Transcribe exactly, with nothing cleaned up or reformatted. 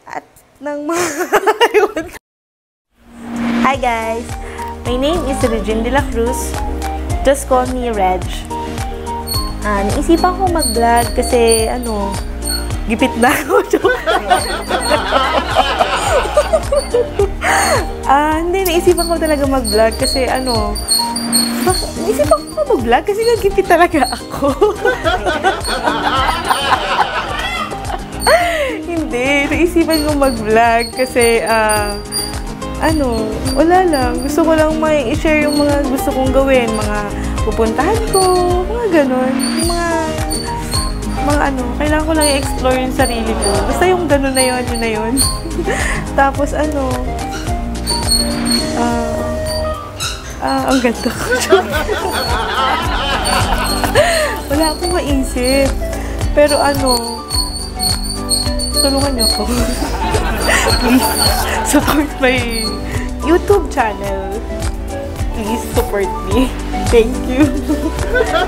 at ng mga Hi guys! My name is Regine de la Cruz. Just call me Reg. Uh, naisipan ko mag-vlog kasi ano, gipit na ako. Ah, uh, hindi, naisipan ko talaga mag-vlog kasi ano, naisipan ko mag-vlog kasi nagipit talaga ako. Hindi, naisipan ko mag-vlog kasi ah, uh, ano, wala lang. Gusto ko lang may i-share yung mga gusto kong gawin, mga pupuntahan ko, mga ganon. Yung mga, mga ano, kailangan ko lang i-explore yung sarili ko. Basta yung ganon na yun, yun na yun. Tapos ano, ah, uh, ah, ang ganda ko. Wala akong maisip. Pero ano, tulungan niyo ako. Please, support my YouTube channel. Please support me. Thank you.